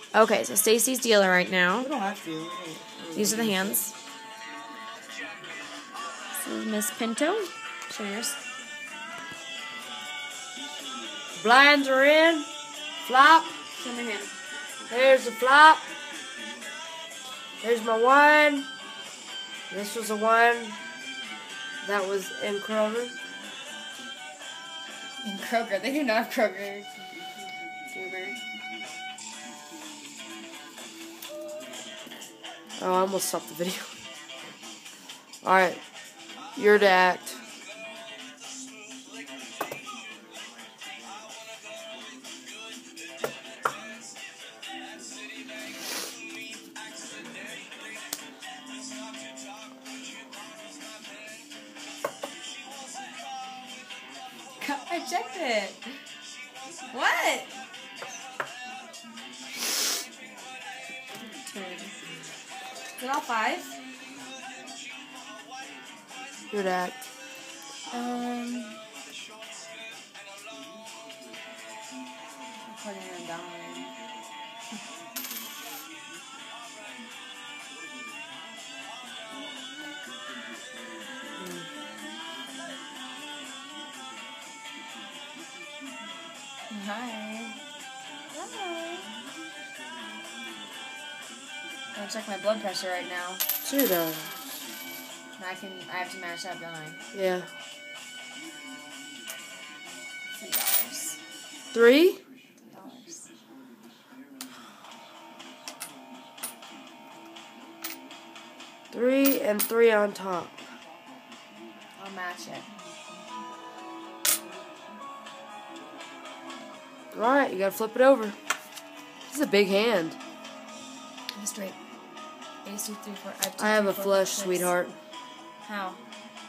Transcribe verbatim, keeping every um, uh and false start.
Okay, so Stacy's dealer right now. We don't have to. These are the hands. This is Miss Pinto. Show yours. Blinds are in. Flop. Show my hand. There's the flop. There's my one. This was a one. That was in Kroger. In Kroger. They do not have Kroger. Oh, I almost stopped the video. Alright. You're to act. I checked it. What? Is it all five? You're to act. Um. Putting it down. Hi. Hello. I'm gonna check my blood pressure right now. Sure does. I can. I have to match up, don't I? Yeah. Three dollars. Three? Three dollars. Three and three on top. I'll match it. Alright, you gotta flip it over. This is a big hand. I'm straight. Ace, two, three, four. I have, two, I have three, a four, flush, six. sweetheart. How?